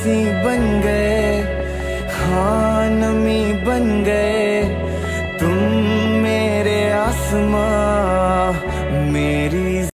बरसी बन गए, हाँ नमी बन गए तुम मेरे आसमां